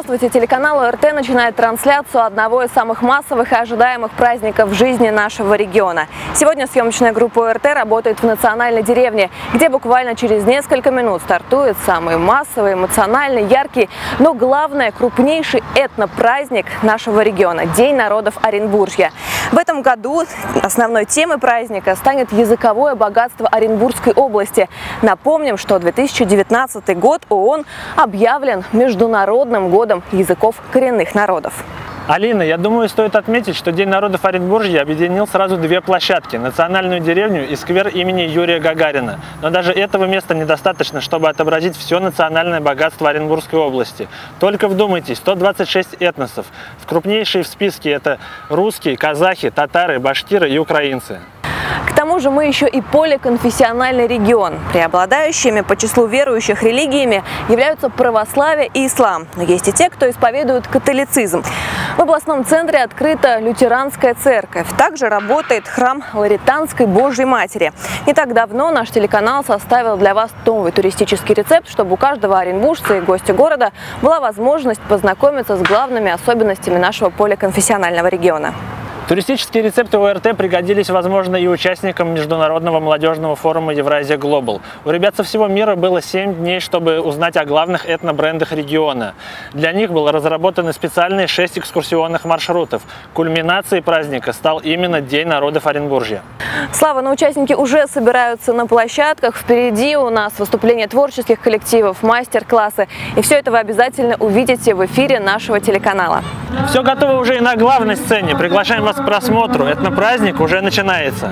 Здравствуйте! Телеканал ОРТ начинает трансляцию одного из самых массовых и ожидаемых праздников в жизни нашего региона. Сегодня съемочная группа ОРТ работает в национальной деревне, где буквально через несколько минут стартует самый массовый, эмоциональный, яркий, но главное, крупнейший этнопраздник нашего региона – День народов Оренбуржья. В этом году основной темой праздника станет языковое богатство Оренбургской области. Напомним, что 2019 год ООН объявлен Международным годом языков коренных народов. Алина, я думаю, стоит отметить, что День народов Оренбуржья объединил сразу две площадки – национальную деревню и сквер имени Юрия Гагарина. Но даже этого места недостаточно, чтобы отобразить все национальное богатство Оренбургской области. Только вдумайтесь, 126 этносов. Крупнейшие в списке – это русские, казахи, татары, башкиры и украинцы. К тому же мы еще и поликонфессиональный регион. Преобладающими по числу верующих религиями являются православие и ислам. Но есть и те, кто исповедует католицизм. В областном центре открыта лютеранская церковь. Также работает храм Лоретанской Божьей Матери. Не так давно наш телеканал составил для вас новый туристический рецепт, чтобы у каждого оренбуржца и гостя города была возможность познакомиться с главными особенностями нашего поликонфессионального региона. Туристические рецепты ОРТ пригодились, возможно, и участникам Международного молодежного форума Евразия Глобал. У ребят со всего мира было 7 дней, чтобы узнать о главных этнобрендах региона. Для них было разработаны специальные 6 экскурсионных маршрутов. Кульминацией праздника стал именно День народов Оренбуржья. Слава, но участники уже собираются на площадках. Впереди у нас выступления творческих коллективов, мастер-классы. И все это вы обязательно увидите в эфире нашего телеканала. Все готово уже и на главной сцене. Приглашаем вас к просмотру. Этнопраздник уже начинается.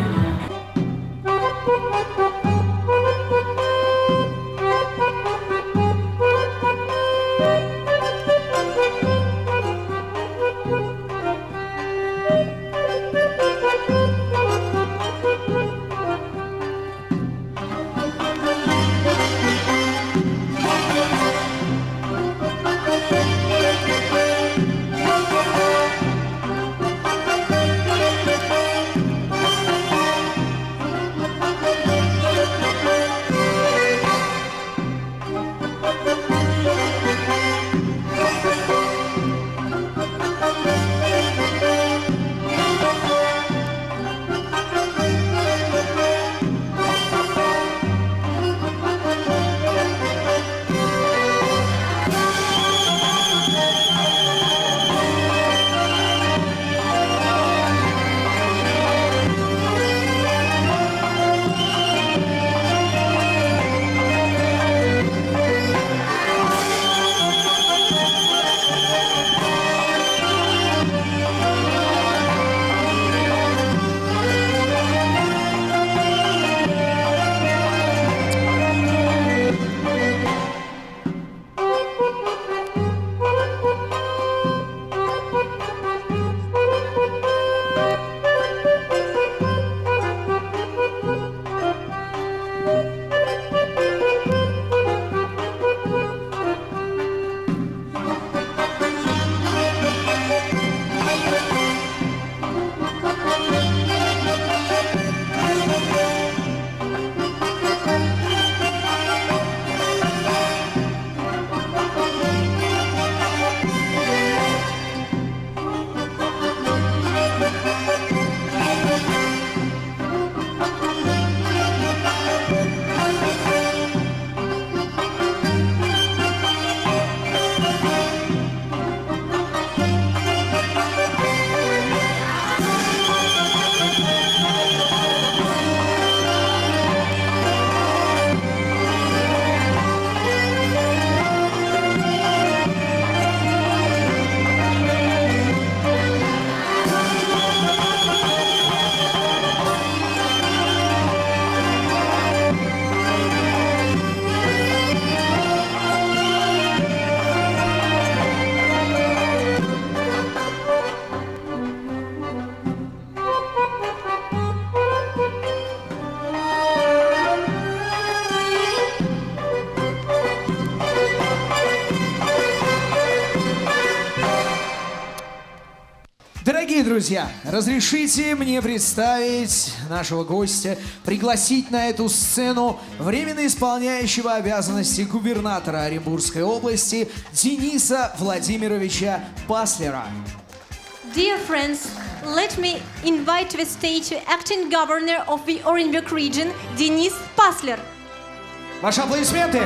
друзья, разрешите мне представить нашего гостя, пригласить на эту сцену временно исполняющего обязанности губернатора Оренбургской области Дениса Владимировича Паслера. Dear friends, let me invite to the stage the acting governor of the Orenburg region, Denis Pasler. Ваши аплодисменты!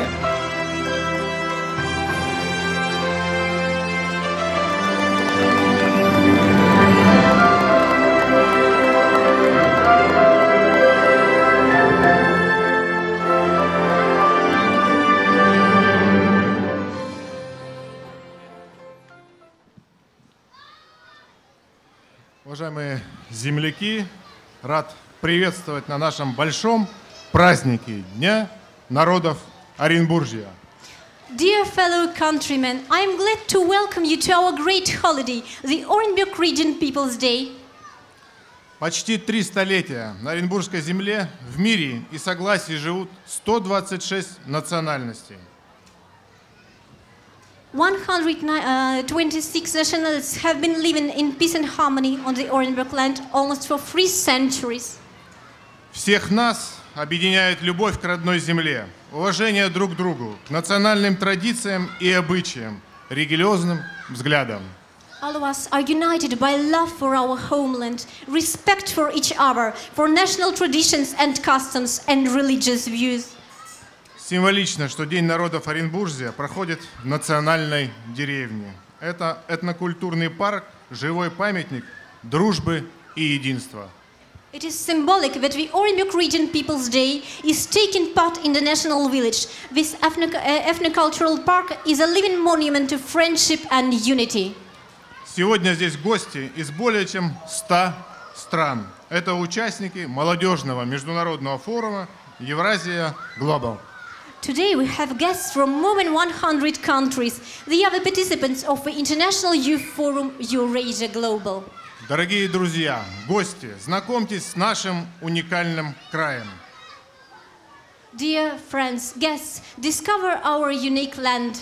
Уважаемые земляки, рад приветствовать на нашем большом празднике Дня народов Оренбуржья. Dear fellow countrymen, I am glad to welcome you to our great holiday, the Orenburg Region People's Day. Почти 3 столетия на Оренбургской земле в мире и согласии живут 126 национальностей. 126 nationalities have been living in peace and harmony on the Orenburg land almost for 3 centuries. Всех нас объединяет любовь к родной земле, уважение друг к другу, к национальным традициям и обычаям, религиозным взглядам. All of us are united by love for our homeland, respect for each other, for national traditions and customs and religious views. Символично, что День народов Оренбуржья проходит в национальной деревне. Это этнокультурный парк, живой памятник дружбы и единства. It is symbolic that the Orenburg Region People's Day is taking part in the national village. This ethnocultural park is a living monument to friendship and unity. Сегодня здесь гости из более чем 100 стран. Это участники молодежного международного форума Евразия Global. Today we have guests from more than 100 countries. They are the participants of the International Youth Forum Eurasia Global. Дорогие друзья, гости, знакомьтесь с нашим уникальным краем. Dear friends, guests, discover our unique land.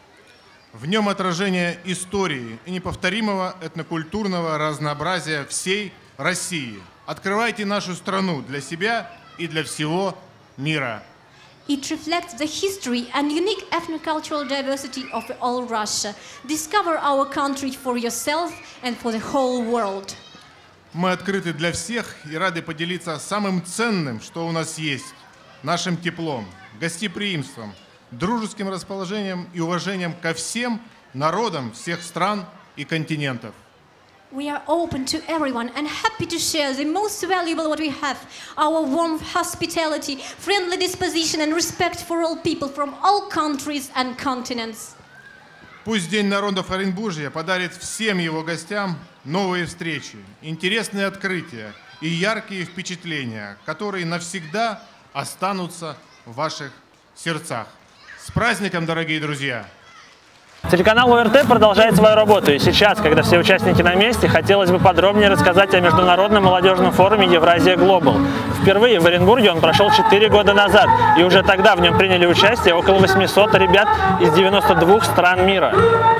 В нем отражение истории и неповторимого этнокультурного разнообразия всей России. Открывайте нашу страну для себя и для всего мира. It reflects the history and unique ethnocultural diversity of all Russia. Discover our country for yourself and for the whole world. Мы открыты для всех и рады поделиться самым ценным, что у нас есть, нашим теплом, гостеприимством, дружеским расположением и уважением ко всем народам всех стран и континентов. We are open to everyone and happy to share the most valuable what we have, our warm hospitality, friendly disposition and respect for all people from all countries and continents. Пусть День народов Оренбуржья подарит всем его гостям новые встречи, интересные открытия и яркие впечатления, которые навсегда останутся в ваших сердцах. С праздником, дорогие друзья! Телеканал ОРТ продолжает свою работу, и сейчас, когда все участники на месте, хотелось бы подробнее рассказать о международном молодежном форуме Евразия Глобал. Впервые в Оренбурге он прошел 4 года назад, и уже тогда в нем приняли участие около 800 ребят из 92 стран мира.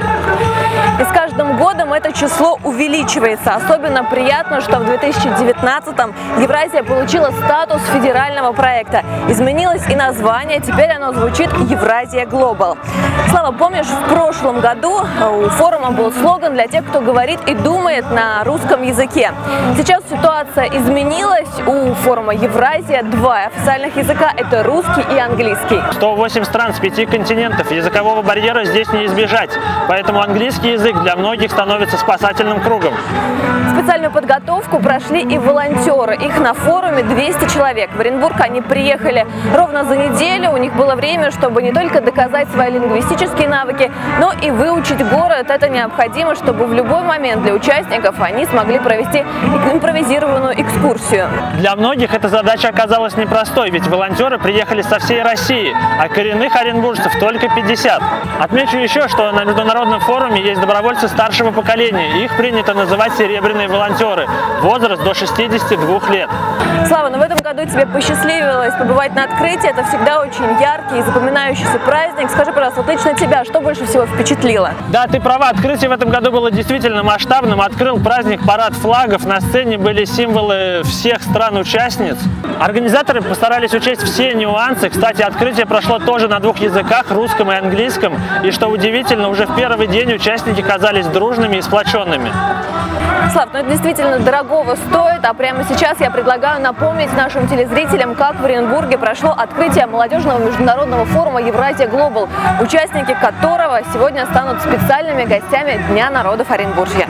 И с каждым годом это число увеличивается. Особенно приятно, что в 2019-м Евразия получила статус федерального проекта. Изменилось и название, теперь оно звучит Евразия Глобал. Слава, помнишь, в прошлом году у форума был слоган для тех, кто говорит и думает на русском языке. Сейчас ситуация изменилась. У форума Евразия 2 официальных языка – это русский и английский. 108 стран с 5 континентов. Языкового барьера здесь не избежать. Поэтому английский язык для многих становится спасательным кругом. Специальную подготовку прошли и волонтеры. Их на форуме 200 человек. В Оренбург они приехали ровно за неделю. У них было время, чтобы не только доказать свои лингвистические навыки, но и выучить город. Это необходимо, чтобы в любой момент для участников они смогли провести импровизированную экскурсию. Для многих эта задача оказалась непростой, ведь волонтеры приехали со всей России, а коренных оренбуржцев только 50. Отмечу еще, что на международном форуме есть добровольцы старшего поколения. Их принято называть серебряные волонтеры. Возраст до 62 лет. Слава, но в этом году году тебе посчастливилось побывать на открытии. Это всегда очень яркий и запоминающийся праздник. Скажи, пожалуйста, лично тебя, что больше всего впечатлило? Да, ты права, открытие в этом году было действительно масштабным. Открыл праздник парад флагов, на сцене были символы всех стран-участниц. Организаторы постарались учесть все нюансы. Кстати, открытие прошло тоже на 2 языках, русском и английском. И что удивительно, уже в первый день участники казались дружными и сплоченными. Слав, ну это действительно дорогого стоит, а прямо сейчас я предлагаю напомнить нашим телезрителям, как в Оренбурге прошло открытие молодежного международного форума «Евразия Глобал», участники которого сегодня станут специальными гостями Дня народов Оренбуржья.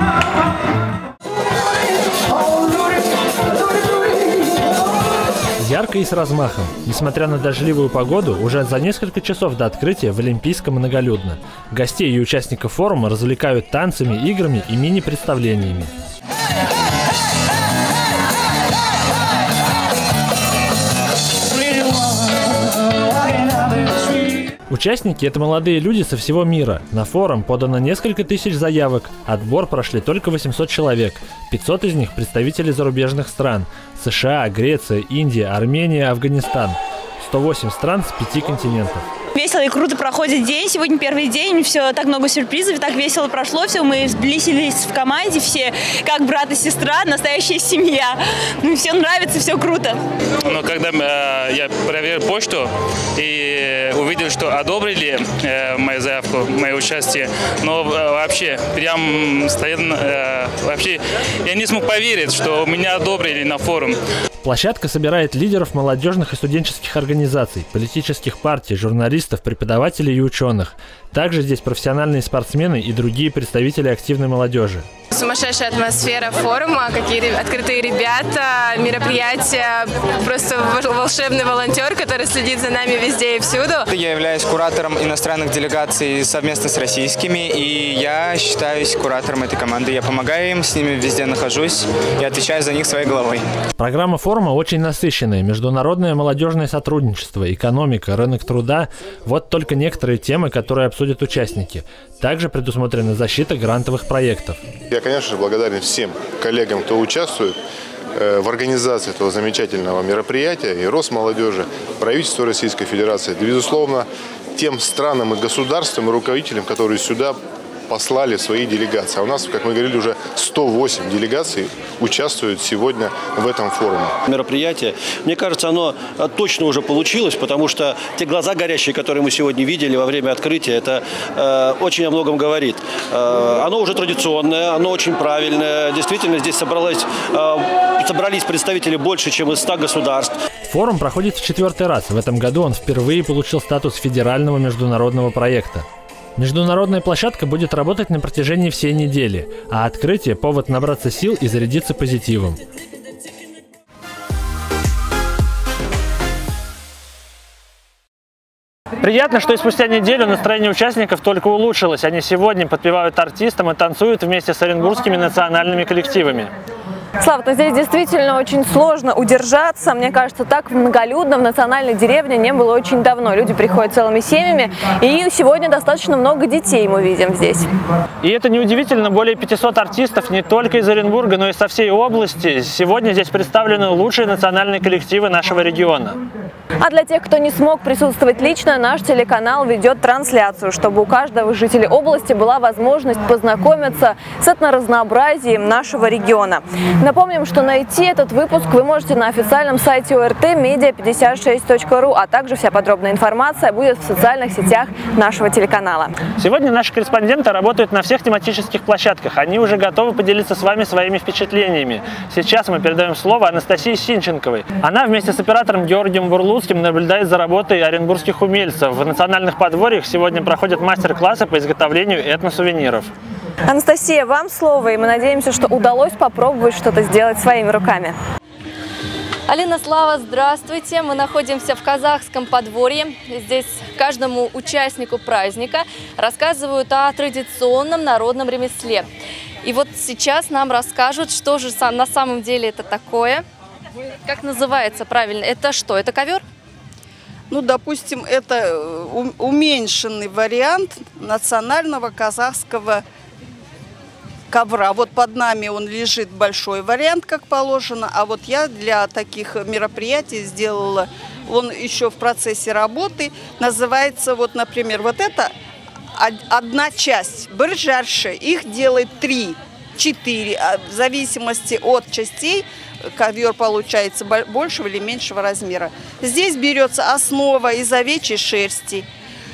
Ярко и с размахом. Несмотря на дождливую погоду, уже за несколько часов до открытия в Олимпийском многолюдно. Гостей и участников форума развлекают танцами, играми и мини-представлениями. Участники – это молодые люди со всего мира. На форум подано несколько тысяч заявок. Отбор прошли только 800 человек. 500 из них – представители зарубежных стран. США, Греция, Индия, Армения, Афганистан. 108 стран с 5 континентов. Весело и круто проходит день. Сегодня первый день, все так много сюрпризов, так весело прошло, все мы сблизились в команде, все как брат и сестра, настоящая семья. Ну, всем нравится, все круто. Но когда я проверил почту и увидел, что одобрили мою заявку, мое участие, но вообще прям стоит, вообще я не смог поверить, что меня одобрили на форум. Площадка собирает лидеров молодежных и студенческих организаций, политических партий, журналистов, преподавателей и ученых. Также здесь профессиональные спортсмены и другие представители активной молодежи. Сумасшедшая атмосфера форума, какие открытые ребята, мероприятия, просто волшебный волонтер, который следит за нами везде и всюду. Я являюсь куратором иностранных делегаций совместно с российскими, и я считаюсь куратором этой команды. Я помогаю им, с ними везде нахожусь и отвечаю за них своей головой. Программа форума очень насыщенная. Международное молодежное сотрудничество, экономика, рынок труда – вот только некоторые темы, которые обсудят участники. Также предусмотрена защита грантовых проектов. Я, конечно же, благодарен всем коллегам, кто участвует в организации этого замечательного мероприятия, и Росмолодежи, правительству Российской Федерации, да, безусловно, тем странам и государствам и руководителям, которые сюда послали свои делегации. А у нас, как мы говорили, уже 108 делегаций участвуют сегодня в этом форуме. Мероприятие, мне кажется, оно точно уже получилось, потому что те глаза горящие, которые мы сегодня видели во время открытия, это очень о многом говорит. Оно уже традиционное, оно очень правильное. Действительно, здесь собрались представители больше, чем из 100 государств. Форум проходит в 4-й раз. В этом году он впервые получил статус федерального международного проекта. Международная площадка будет работать на протяжении всей недели, а открытие – повод набраться сил и зарядиться позитивом. Приятно, что и спустя неделю настроение участников только улучшилось. Они сегодня подпевают артистам и танцуют вместе с оренбургскими национальными коллективами. Слава, но здесь действительно очень сложно удержаться. Мне кажется, так в многолюдном в национальной деревне не было очень давно. Люди приходят целыми семьями, и сегодня достаточно много детей мы видим здесь. И это неудивительно, более 500 артистов не только из Оренбурга, но и со всей области. Сегодня здесь представлены лучшие национальные коллективы нашего региона. А для тех, кто не смог присутствовать лично, наш телеканал ведет трансляцию, чтобы у каждого жителя области была возможность познакомиться с этноразнообразием нашего региона. Напомним, что найти этот выпуск вы можете на официальном сайте ОРТ media56.ru, а также вся подробная информация будет в социальных сетях нашего телеканала. Сегодня наши корреспонденты работают на всех тематических площадках. Они уже готовы поделиться с вами своими впечатлениями. Сейчас мы передаем слово Анастасии Синченковой. Она вместе с оператором Георгием Бурлуцким наблюдает за работой оренбургских умельцев. В национальных подворьях сегодня проходят мастер-классы по изготовлению этносувениров. Анастасия, вам слово, и мы надеемся, что удалось попробовать что-то сделать своими руками. Алина, Слава, здравствуйте! Мы находимся в казахском подворье. Здесь каждому участнику праздника рассказывают о традиционном народном ремесле. И вот сейчас нам расскажут, что же на самом деле это такое. Как называется правильно? Это что? Это ковер? Ну, допустим, это уменьшенный вариант национального казахского ковра. Вот под нами он лежит большой вариант, как положено, а вот я для таких мероприятий сделала, он еще в процессе работы, называется, вот, например, вот это одна часть, быржарши, их делает 3, 4, в зависимости от частей ковер получается большего или меньшего размера. Здесь берется основа из овечьей шерсти.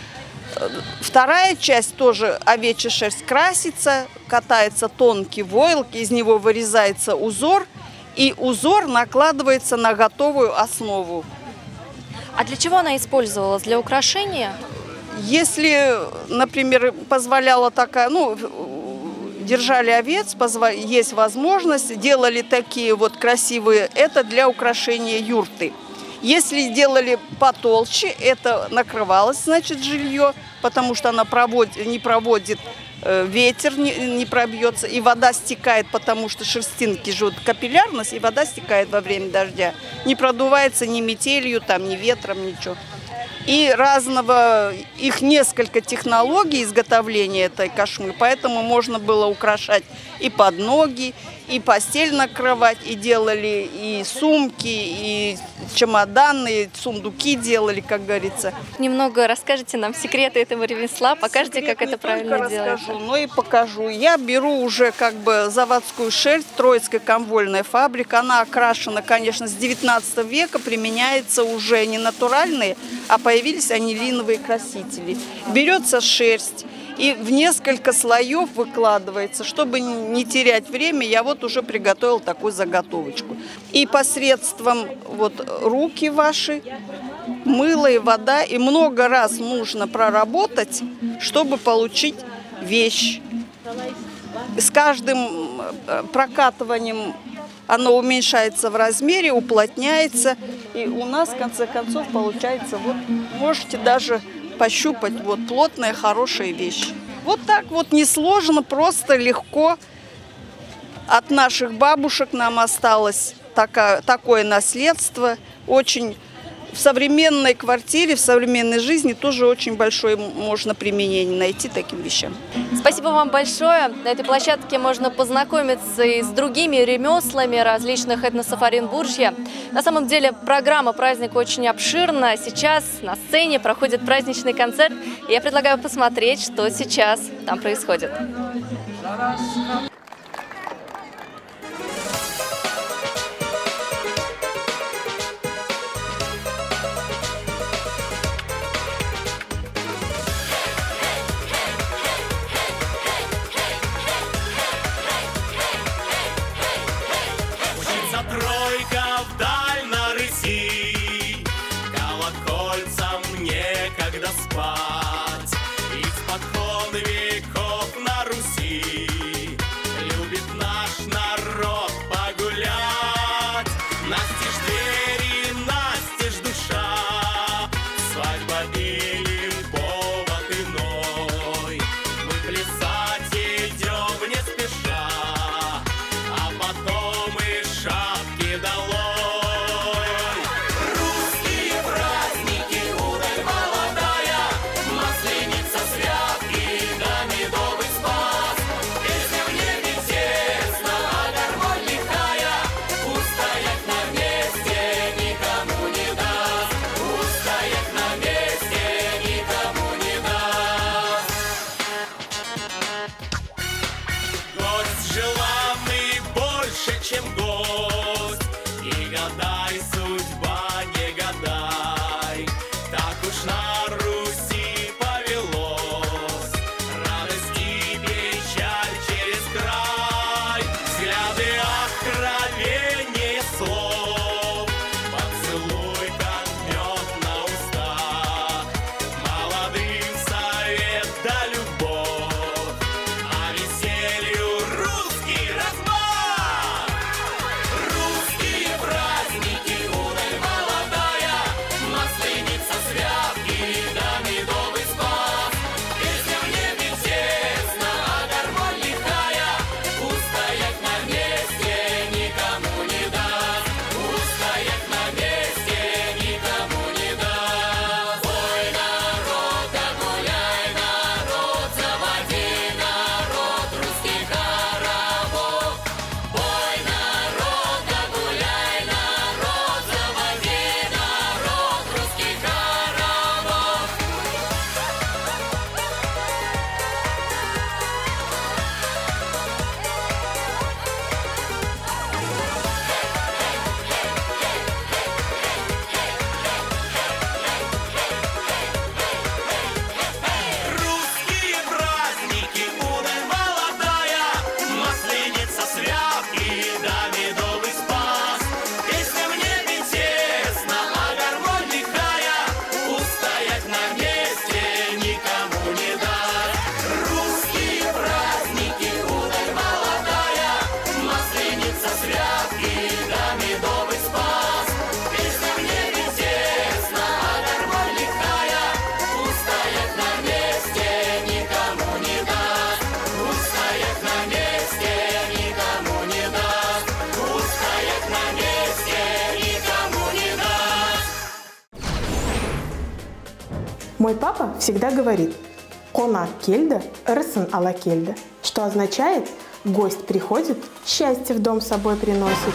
Вторая часть тоже овечья шерсть красится, катается тонкий войлок, из него вырезается узор, и узор накладывается на готовую основу. А для чего она использовалась? Для украшения? Если, например, позволяла такая, держали овец, есть возможность, делали такие вот красивые, это для украшения юрты. Если делали потолще, это накрывалось, значит, жилье, потому что она не проводит ветер, не пробьется, и вода стекает, потому что шерстинки живут капиллярность, и вода стекает во время дождя. Не продувается ни метелью, ни ветром, ничего. И их несколько технологий изготовления этой кошмы, поэтому можно было украшать и подноги, и постель накрывать, и делали и сумки, и чемоданы, и сундуки делали, как говорится. Немного расскажите нам секреты этого ремесла, покажите, как это правильно делать. Расскажу, но и покажу. Я беру уже заводскую шерсть, Троицкая комвольная фабрика. Она окрашена, конечно, с 19 века, применяется уже не натуральные, а появились анилиновые красители. Берется шерсть и в несколько слоев выкладывается. Чтобы не терять время, я вот уже приготовила такую заготовочку. И посредством руки ваши, мыло и вода, и много раз нужно проработать, чтобы получить вещь. С каждым прокатыванием оно уменьшается в размере, уплотняется. И у нас, в конце концов, получается, можете даже пощупать, плотная, хорошая вещь. Вот так несложно, просто легко. От наших бабушек нам осталось такое наследство. Очень в современной квартире, в современной жизни тоже очень большое можно применение найти таким вещам. Спасибо вам большое. На этой площадке можно познакомиться и с другими ремеслами различных этносов Оренбуржья. На самом деле программа праздника очень обширна. Сейчас на сцене проходит праздничный концерт. И я предлагаю посмотреть, что сейчас там происходит. Тройка вдаль на рыси, колокольцам некогда спать. Испокон веков на Руси Мой папа всегда говорит «Қонақ келді, ырысын ала келді», что означает «гость приходит, счастье в дом с собой приносит».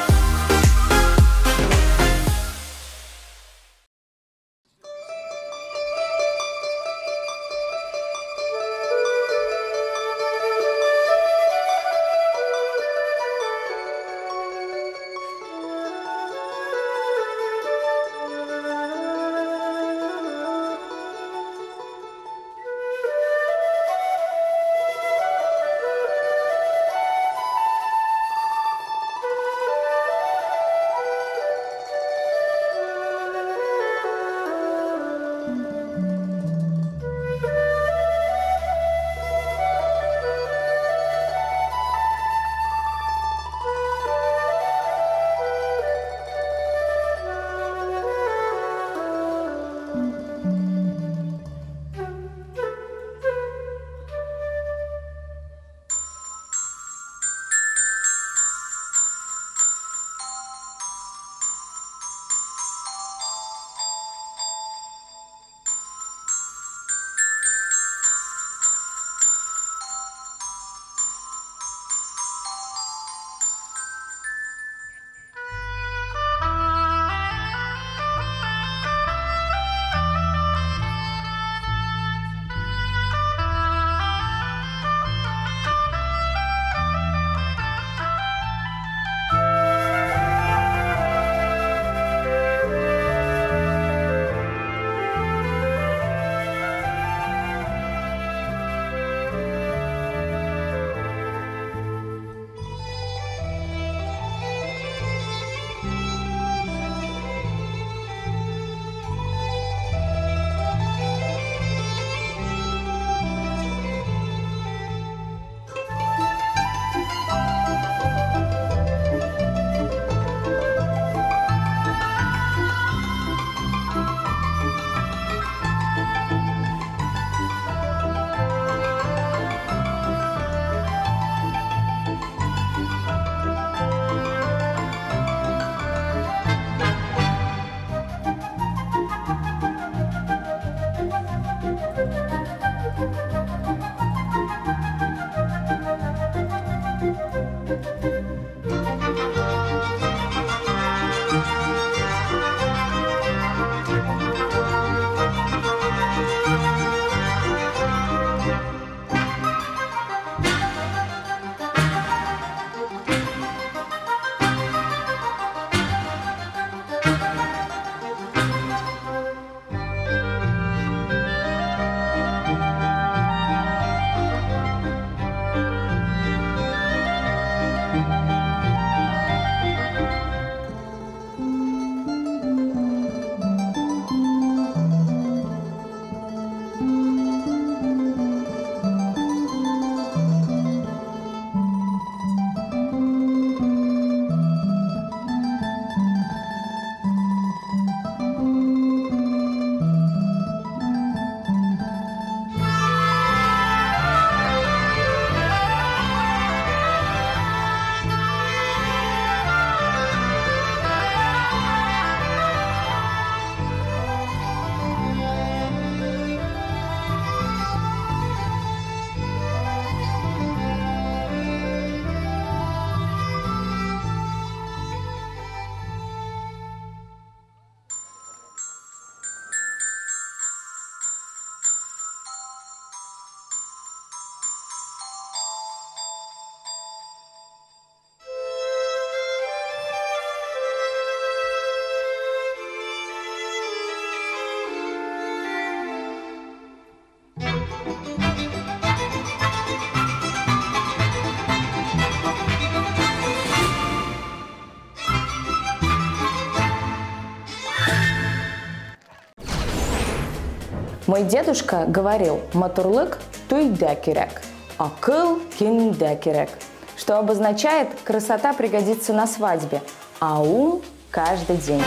Мой дедушка говорил «матурлык туйда керек», «акыл кинда керек», что обозначает «красота пригодится на свадьбе, а ум каждый день».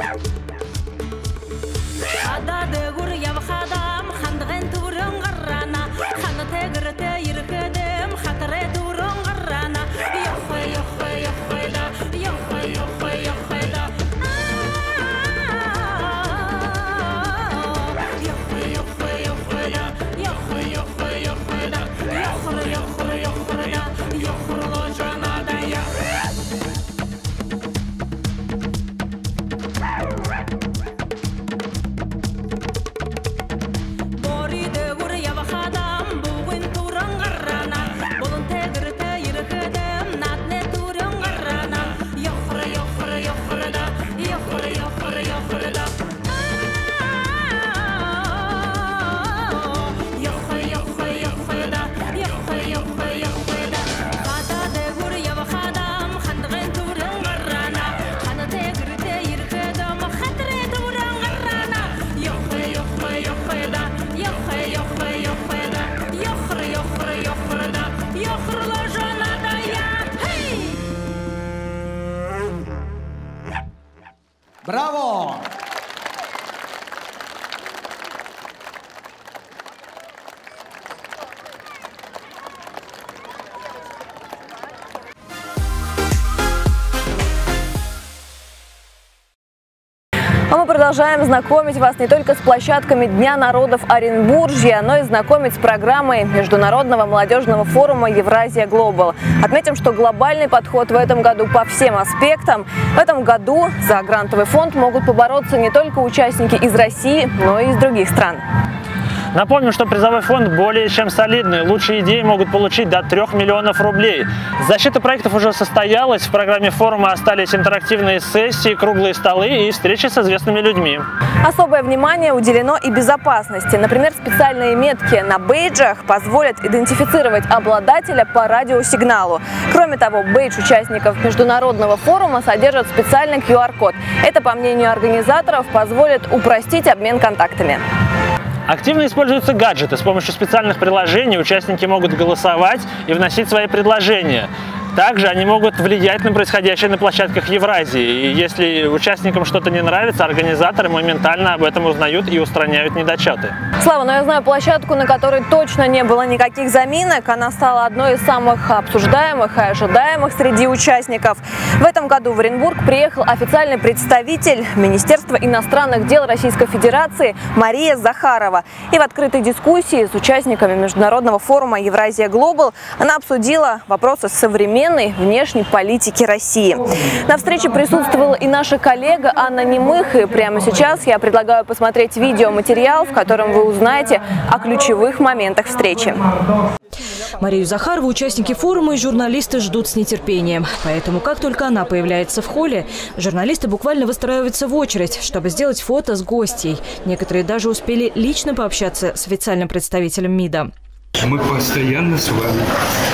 Браво! А мы продолжаем знакомить вас не только с площадками Дня народов Оренбуржья, но и знакомить с программой Международного молодежного форума «Евразия Глобал». Отметим, что глобальный подход в этом году по всем аспектам. В этом году за грантовый фонд могут побороться не только участники из России, но и из других стран. Напомню, что призовой фонд более чем солидный. Лучшие идеи могут получить до 3 миллионов рублей. Защита проектов уже состоялась. В программе форума остались интерактивные сессии, круглые столы и встречи с известными людьми. Особое внимание уделено и безопасности. Например, специальные метки на бейджах позволят идентифицировать обладателя по радиосигналу. Кроме того, бейдж участников международного форума содержит специальный QR-код. Это, по мнению организаторов, позволит упростить обмен контактами. Активно используются гаджеты. С помощью специальных приложений участники могут голосовать и вносить свои предложения. Также они могут влиять на происходящее на площадках Евразии. И если участникам что-то не нравится, организаторы моментально об этом узнают и устраняют недочеты. Слава, но я знаю площадку, на которой точно не было никаких заминок. Она стала одной из самых обсуждаемых и ожидаемых среди участников. В этом году в Оренбург приехал официальный представитель Министерства иностранных дел Российской Федерации Мария Захарова. И в открытой дискуссии с участниками международного форума «Евразия Глобал» она обсудила вопросы современной внешней политики России. На встрече присутствовала и наша коллега Анна Немых. И прямо сейчас я предлагаю посмотреть видеоматериал, в котором вы узнаете о ключевых моментах встречи. Марию Захарову участники форума и журналисты ждут с нетерпением. Поэтому, как только она появляется в холле, журналисты буквально выстраиваются в очередь, чтобы сделать фото с гостьей. Некоторые даже успели лично пообщаться с официальным представителем МИДа. Мы постоянно с вами.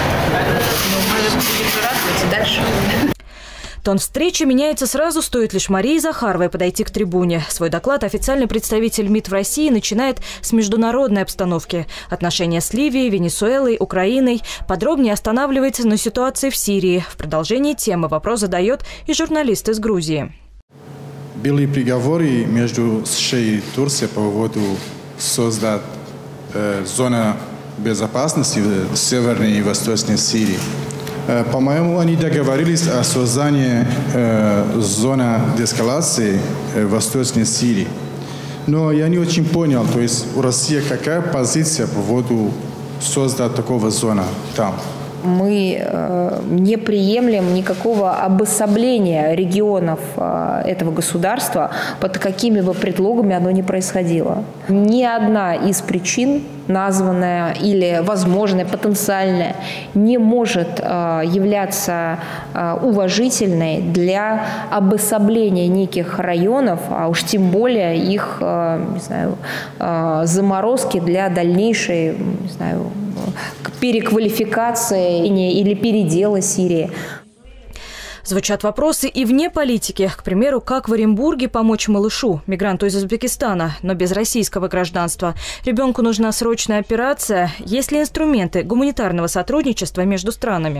Дальше. Тон встречи меняется сразу, стоит лишь Марии Захаровой подойти к трибуне. Свой доклад официальный представитель МИД в России начинает с международной обстановки. Отношения с Ливией, Венесуэлой, Украиной. Подробнее останавливается на ситуации в Сирии. В продолжении темы вопрос задает и журналист из Грузии. Были переговоры между США и Турцией по поводу создать зону безопасности в Северной и Восточной Сирии. По-моему, они договорились о создании зоны деэскалации в Восточной Сирии. Но я не очень понял, то есть у России какая позиция по поводу создать такого зоны там? Мы не приемлем никакого обособления регионов этого государства, под какими бы предлогами оно ни происходило. Ни одна из причин, названная или возможная, потенциальная, не может являться уважительной для обособления неких районов, а уж тем более их, не знаю, заморозки для дальнейшей, не знаю, переквалификации или передела Сирии. Звучат вопросы и вне политики. К примеру, как в Оренбурге помочь малышу, мигранту из Узбекистана, но без российского гражданства. Ребенку нужна срочная операция. Есть ли инструменты гуманитарного сотрудничества между странами?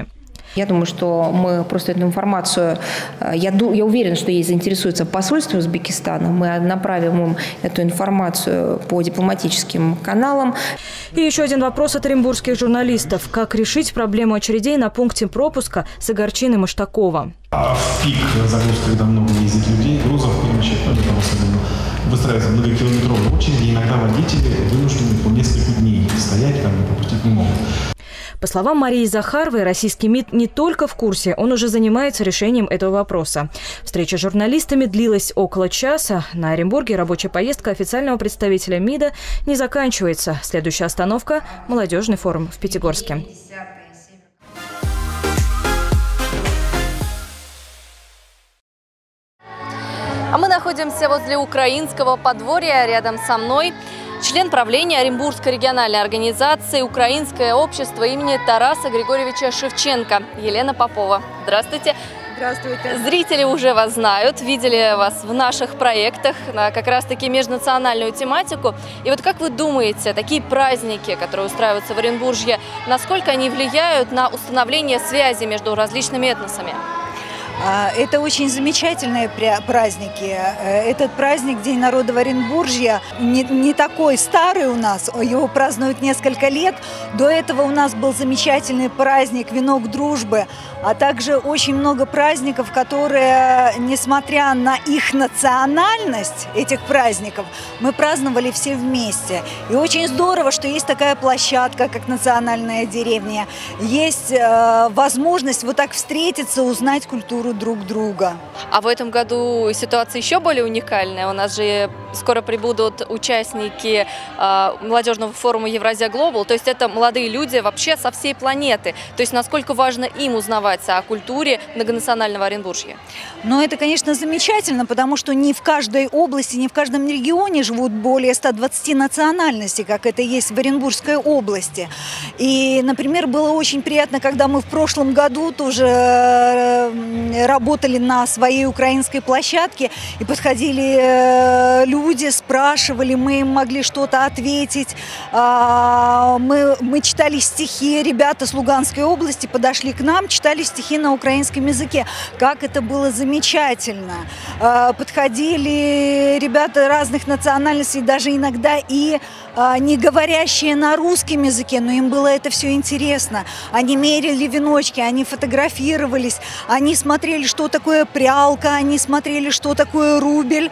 Я думаю, что мы просто эту информацию, я уверена, что ей заинтересуется посольство Узбекистана. Мы направим им эту информацию по дипломатическим каналам. И еще один вопрос от оренбургских журналистов. Как решить проблему очередей на пункте пропуска с Огорчиной Маштакова? В пик загрузки, когда много ездит людей, грузов, перемещать, поэтому особенно выстраиваются многокилометровые очереди. Иногда водители вынуждены по несколько дней стоять, там и пропустить не могут. По словам Марии Захаровой, российский МИД не только в курсе, он уже занимается решением этого вопроса. Встреча с журналистами длилась около часа. На Оренбурге рабочая поездка официального представителя МИДа не заканчивается. Следующая остановка – молодежный форум в Пятигорске. А мы находимся возле украинского подворья. Рядом со мной член правления Оренбургской региональной организации «Украинское общество» имени Тараса Григорьевича Шевченко Елена Попова. Здравствуйте. Здравствуйте. Зрители уже вас знают, видели вас в наших проектах на как раз-таки межнациональную тематику. И вот как вы думаете, такие праздники, которые устраиваются в Оренбурге, насколько они влияют на установление связи между различными этносами? Это очень замечательные праздники. Этот праздник, День народа в Оренбуржье, не такой старый у нас, его празднуют несколько лет. До этого у нас был замечательный праздник «Венок дружбы», а также очень много праздников, которые, несмотря на их национальность, этих праздников, мы праздновали все вместе. И очень здорово, что есть такая площадка, как национальная деревня. Есть возможность вот так встретиться, узнать культуру друг друга. А в этом году ситуация еще более уникальная. У нас же скоро прибудут участники молодежного форума Евразия Глобал. То есть это молодые люди вообще со всей планеты. То есть насколько важно им узнавать о культуре многонационального Оренбуржья? Но это, конечно, замечательно, потому что не в каждой области, не в каждом регионе живут более 120 национальностей, как это есть в Оренбургской области. И, например, было очень приятно, когда мы в прошлом году тоже работали на своей украинской площадке, и подходили люди, спрашивали, мы им могли что-то ответить. Мы читали стихи, ребята с Луганской области подошли к нам, читали стихи на украинском языке. Как это было замечательно. Подходили ребята разных национальностей, даже иногда и не говорящие на русском языке, но им было это все интересно. Они мерили веночки, они фотографировались, они смотрели, что такое прялка, они смотрели, что такое рубль.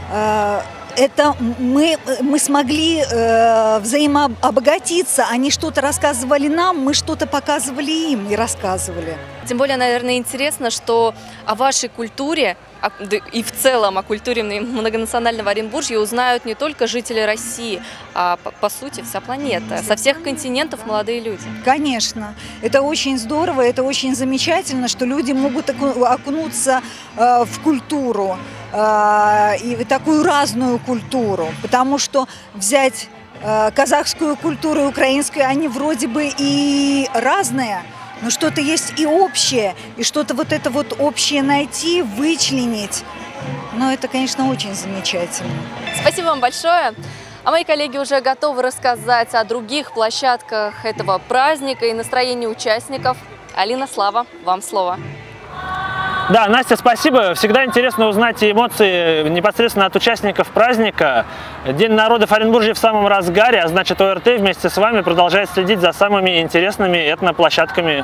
Это мы смогли взаимообогатиться. Они что-то рассказывали нам, мы что-то показывали им и рассказывали. Тем более, наверное, интересно, что о вашей культуре и в целом о культуре многонационального Оренбуржья узнают не только жители России, а по сути вся планета. Со всех континентов молодые люди. Конечно. Это очень здорово, это очень замечательно, что люди могут окунуться в культуру. И такую разную культуру, потому что взять казахскую культуру и украинскую, они вроде бы и разные, но что-то есть и общее, и что-то вот это вот общее найти, вычленить, но это, конечно, очень замечательно. Спасибо вам большое. А мои коллеги уже готовы рассказать о других площадках этого праздника и настроении участников. Алина, Слава, вам слово. Да, Настя, спасибо. Всегда интересно узнать эмоции непосредственно от участников праздника. День народов Оренбуржья в самом разгаре, а значит ОРТ вместе с вами продолжает следить за самыми интересными этноплощадками.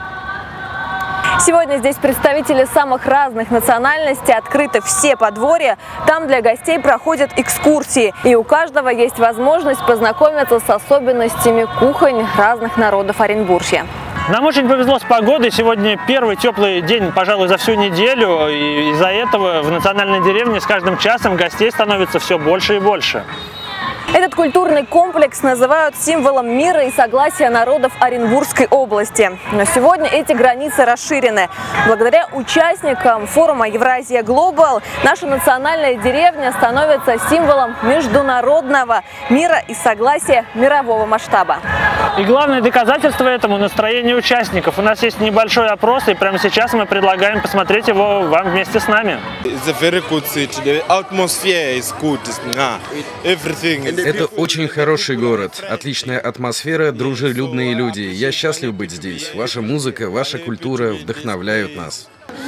Сегодня здесь представители самых разных национальностей, открыты все подворья. Там для гостей проходят экскурсии. И у каждого есть возможность познакомиться с особенностями кухонь разных народов Оренбуржья. Нам очень повезло с погодой. Сегодня первый теплый день, пожалуй, за всю неделю. И из-за этого в национальной деревне с каждым часом гостей становится все больше и больше. Этот культурный комплекс называют символом мира и согласия народов Оренбургской области. Но сегодня эти границы расширены. Благодаря участникам форума Евразия Глобал наша национальная деревня становится символом международного мира и согласия мирового масштаба. И главное доказательство этому – настроение участников. У нас есть небольшой опрос, и прямо сейчас мы предлагаем посмотреть его вам вместе с нами. It's a very good city. The atmosphere is good. Everything is Это очень хороший город, отличная атмосфера, дружелюбные люди. Я счастлив быть здесь. Ваша музыка, ваша культура вдохновляют нас.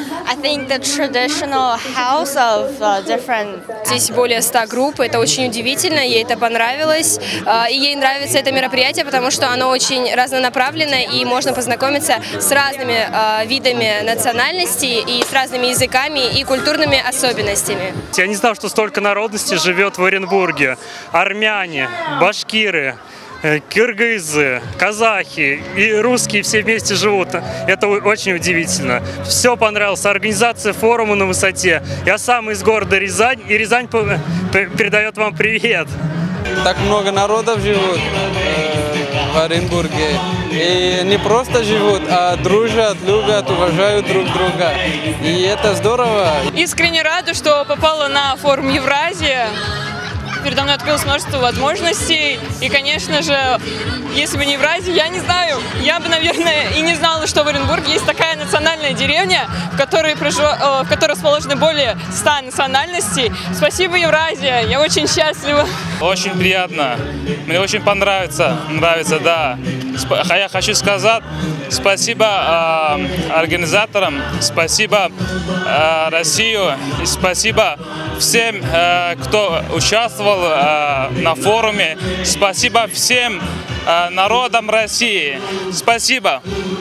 Здесь более 100 групп, это очень удивительно, ей это понравилось. И ей нравится это мероприятие, потому что оно очень разнонаправленное, и можно познакомиться с разными видами национальностей, и с разными языками и культурными особенностями. Я не знал, что столько народностей живет в Оренбурге. Армяне, башкиры, киргизы, казахи и русские все вместе живут. Это очень удивительно. Все понравилось. Организация форума на высоте. Я сам из города Рязань, и Рязань передает вам привет. Так много народов живут в Оренбурге. И не просто живут, а дружат, любят, уважают друг друга. И это здорово. Искренне рада, что попала на форум Евразия. Передо мной открылось множество возможностей. И, конечно же, если бы не Евразия, я не знаю, я бы, наверное, и не знала, что в Оренбурге есть такая национальная деревня, в которой расположены более 100 национальностей. Спасибо, Евразия, я очень счастлива. Очень приятно, мне очень понравится, да. Я хочу сказать спасибо организаторам, спасибо Россию, и спасибо всем, кто участвовал на форуме. Спасибо всем народам России. Спасибо.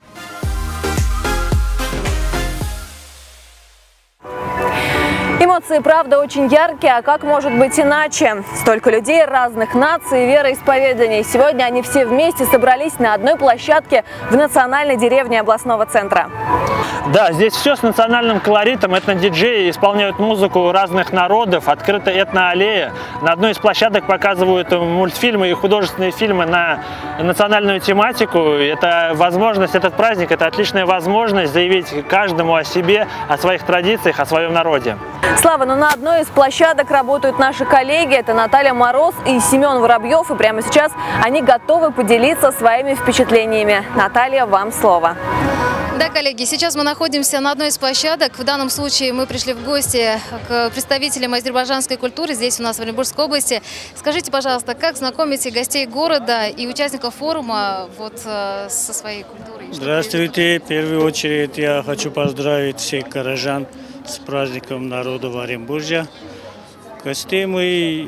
Эмоции, правда, очень яркие, а как может быть иначе? Столько людей разных наций и вероисповеданий. Сегодня они все вместе собрались на одной площадке в национальной деревне областного центра. Да, здесь все с национальным колоритом. Этнодиджеи исполняют музыку разных народов, открыта этноаллея. На одной из площадок показывают мультфильмы и художественные фильмы на национальную тематику. Это возможность, этот праздник, это отличная возможность заявить каждому о себе, о своих традициях, о своем народе. Слава, но на одной из площадок работают наши коллеги. Это Наталья Мороз и Семен Воробьев. И прямо сейчас они готовы поделиться своими впечатлениями. Наталья, вам слово. Да, коллеги, сейчас мы находимся на одной из площадок. В данном случае мы пришли в гости к представителям азербайджанской культуры здесь у нас в Оренбургской области. Скажите, пожалуйста, как знакомите гостей города и участников форума со своей культурой? Здравствуйте. В первую очередь я хочу поздравить всех горожан с праздником народа в Оренбурге. Гостей мы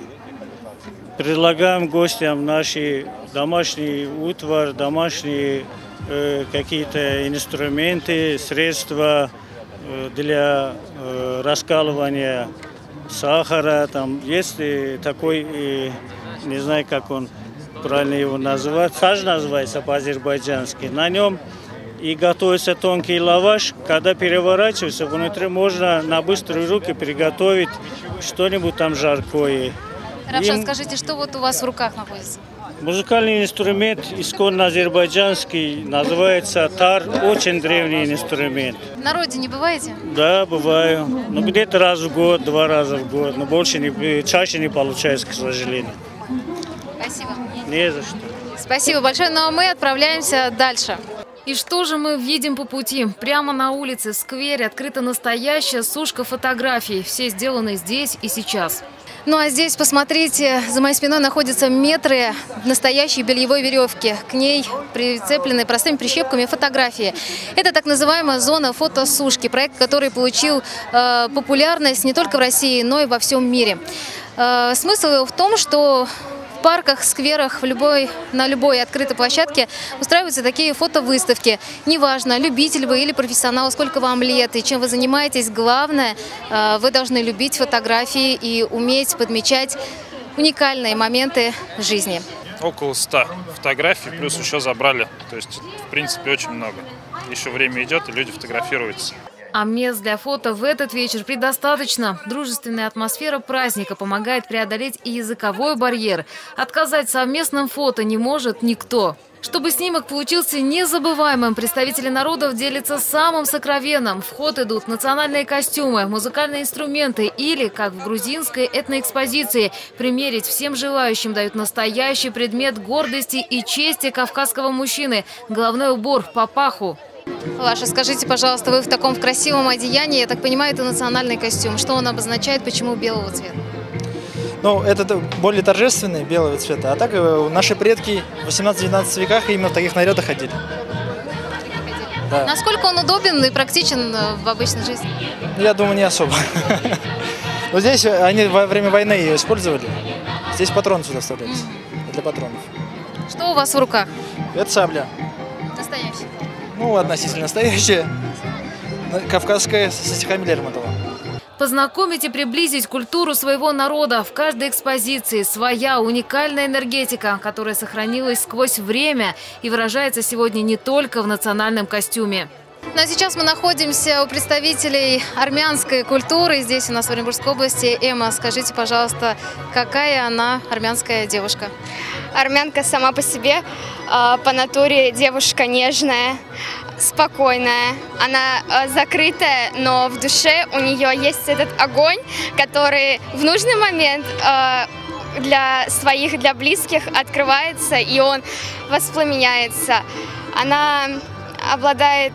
предлагаем гостям наши домашние утварь, домашние какие-то инструменты, средства для раскалывания сахара. Там есть такой, не знаю, как он правильно его называть, саж называется по-азербайджански. На нем и готовится тонкий лаваш. Когда переворачивается, внутри можно на быстрые руки приготовить что-нибудь там жаркое. Хорошо, скажите, что вот у вас в руках находится? Музыкальный инструмент исконно азербайджанский, называется тар, очень древний инструмент. На родине бываете? Да, бываю. Но где-то раз в год, 2 раза в год, но чаще не получается, к сожалению. Спасибо. Не за что. Спасибо большое, ну а мы отправляемся дальше. И что же мы видим по пути? Прямо на улице, в сквере, открыта настоящая сушка фотографий. Все сделаны здесь и сейчас. Ну а здесь, посмотрите, за моей спиной находятся метры настоящей бельевой веревки. К ней прицеплены простыми прищепками фотографии. Это так называемая зона фотосушки, проект, который получил популярность не только в России, но и во всем мире. Смысл его в том, что в парках, скверах, на любой открытой площадке устраиваются такие фотовыставки. Неважно, любитель вы или профессионал, сколько вам лет и чем вы занимаетесь, главное, вы должны любить фотографии и уметь подмечать уникальные моменты жизни. Около 100 фотографий, плюс еще забрали. То есть, в принципе, очень много. Еще время идет, и люди фотографируются. А мест для фото в этот вечер предостаточно. Дружественная атмосфера праздника помогает преодолеть и языковой барьер. Отказать совместным фото не может никто. Чтобы снимок получился незабываемым, представители народов делятся самым сокровенным. В ход идут национальные костюмы, музыкальные инструменты или, как в грузинской этноэкспозиции, примерить всем желающим дают настоящий предмет гордости и чести кавказского мужчины – головной убор папаху. Лаша, скажите, пожалуйста, вы в таком красивом одеянии, я так понимаю, это национальный костюм. Что он обозначает, почему белого цвета? Ну, это более торжественный, белого цвета. А так наши предки в 18-19 веках именно в таких нарядах ходили. Да. Насколько он удобен и практичен в обычной жизни? Я думаю, не особо. Вот здесь они во время войны ее использовали. Здесь патроны сюда вставляются. Для патронов. Что у вас в руках? Это сабля. Настоящая? Ну, относительно настоящая. Кавказская, со стихами Лермонтова. Познакомить и приблизить культуру своего народа. В каждой экспозиции своя уникальная энергетика, которая сохранилась сквозь время и выражается сегодня не только в национальном костюме. Ну а сейчас мы находимся у представителей армянской культуры здесь у нас в Оренбургской области. Эмма, скажите, пожалуйста, какая она армянская девушка? Армянка сама по себе, по натуре девушка нежная, спокойная, она закрытая, но в душе у нее есть этот огонь, который в нужный момент для своих, для близких открывается, и он воспламеняется. Она обладает...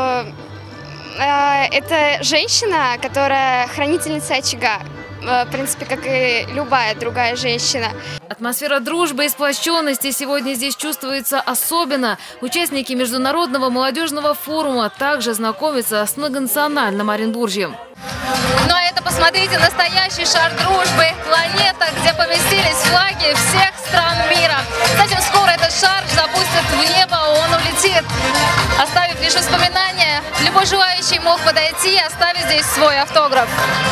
это женщина, которая хранительница очага. В принципе, как и любая другая женщина. Атмосфера дружбы и сплоченности сегодня здесь чувствуется особенно. Участники Международного молодежного форума также знакомятся с многонациональным Оренбуржьем. Ну а это, посмотрите, настоящий шар дружбы. Планета, где поместились флаги всех стран мира. Совсем скоро этот шар запустят в небо, он улетит, оставив лишь воспоминания. Любой желающий мог подойти и оставить здесь свой автограф.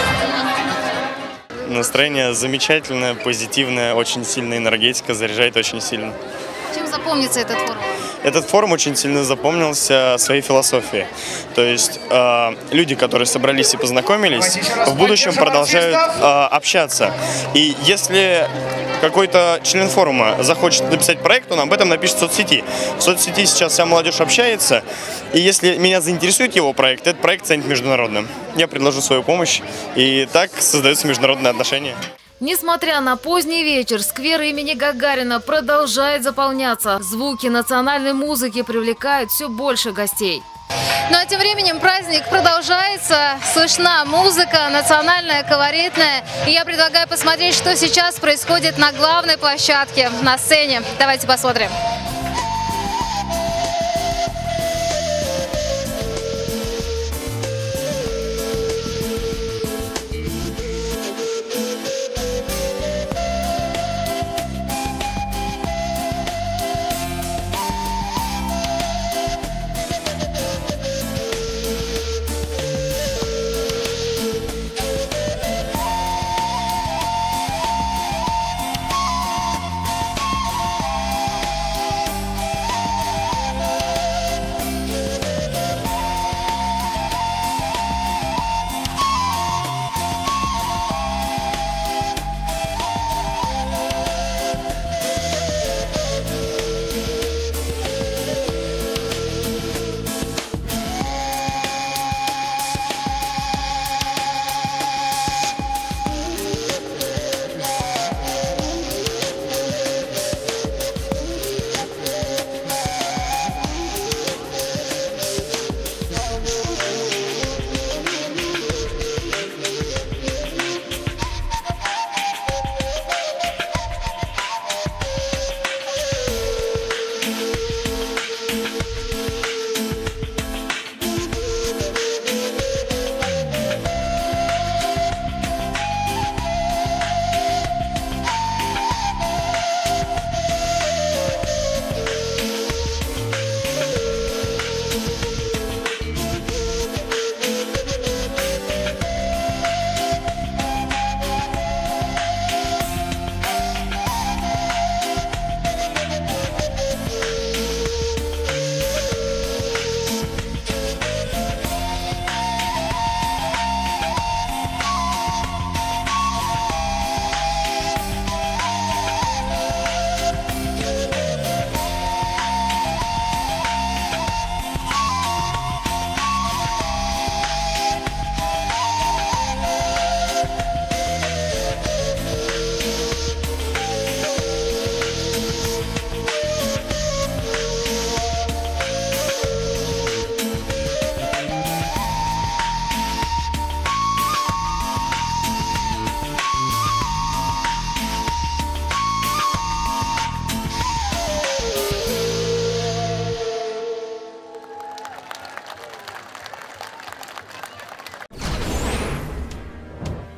Настроение замечательное, позитивное, очень сильная энергетика, заряжает очень сильно. Чем запомнится этот форум? Этот форум очень сильно запомнился своей философией. То есть люди, которые собрались и познакомились, в будущем продолжают общаться. И если какой-то член форума захочет написать проект, он об этом напишет в соцсети. В соцсети сейчас вся молодежь общается, и если меня заинтересует его проект, этот проект станет международным. Я предложу свою помощь, и так создаются международные отношения. Несмотря на поздний вечер, сквер имени Гагарина продолжает заполняться. Звуки национальной музыки привлекают все больше гостей. Ну а тем временем праздник продолжается, слышна музыка национальная, колоритная. И я предлагаю посмотреть, что сейчас происходит на главной площадке, на сцене. Давайте посмотрим.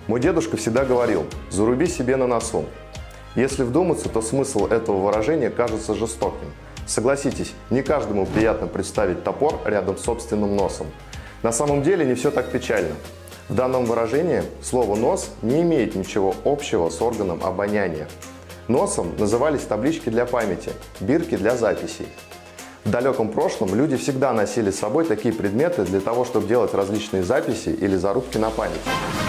Мой дедушка всегда говорил: «Заруби себе на носу». Если вдуматься, то смысл этого выражения кажется жестоким. Согласитесь, не каждому приятно представить топор рядом с собственным носом. На самом деле не все так печально. В данном выражении слово «нос» не имеет ничего общего с органом обоняния. Носом назывались таблички для памяти, бирки для записей. В далеком прошлом люди всегда носили с собой такие предметы для того, чтобы делать различные записи или зарубки на память.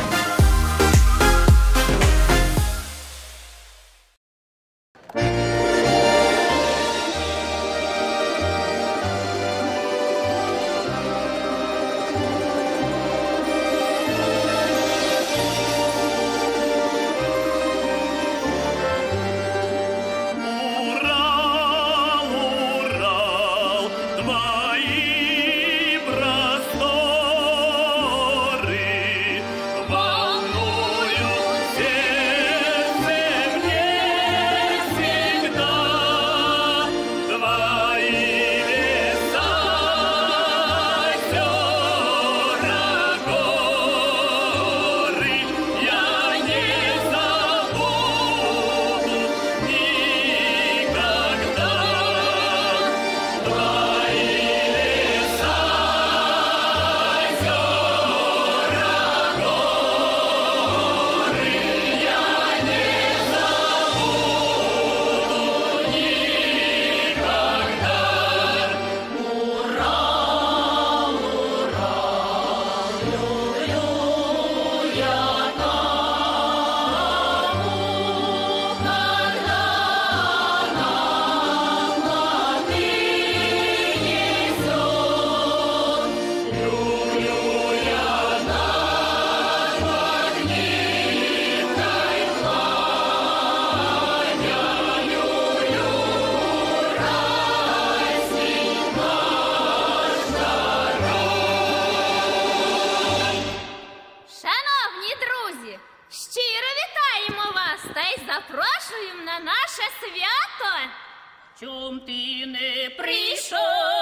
запрошуємо на наше свято. Чом ти не прийшов,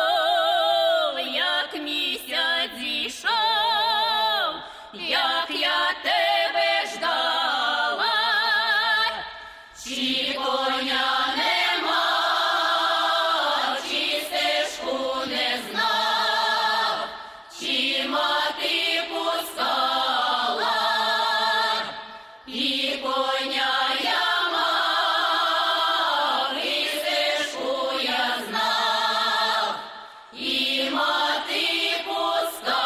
як місяць зійшов, як я тебе ждала, чи коня нема, чи стежку не знав, чи мати пускала, і коня я мав, і стежку я знав, і мати пускала.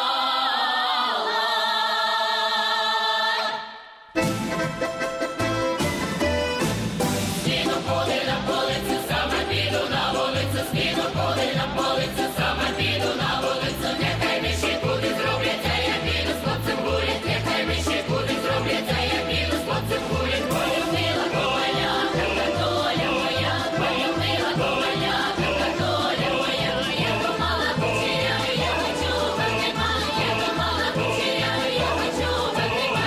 Скину поди на полицю, сама піду на вулицю, скину поди на полицю, сама піду на вулицю, нехай миші куди зробляться, я піду з хлопцем гулять, нехай миші куди зробляться, я піду з хлопцем гулять. Полюбила коня, така доля моя, полюбила коня, така доля моя, я думала кучеряву, я хочу, как нема, я думала кучеряву, я хочу, как нема.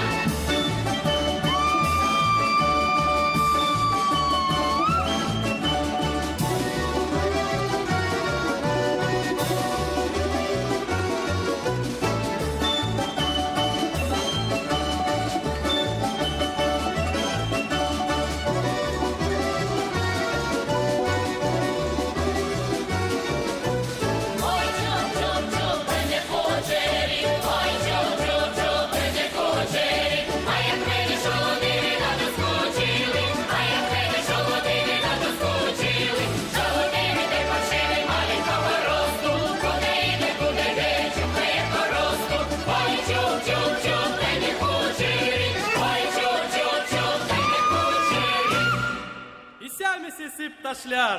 Ой, чуп-чуп-чуп, прийде кучері, ой, чуп-чуп-чуп, прийде кучері, а як мені шолодини надоскучили, а як мені шолодини надоскучили, шолодини ти паршивий маленького росту, куди йде, чухає коросту, ой, чуп-чуп-чуп, прийде кучері, ой, чуп-чуп-чуп, прийде кучері. І сямі сип та шляр.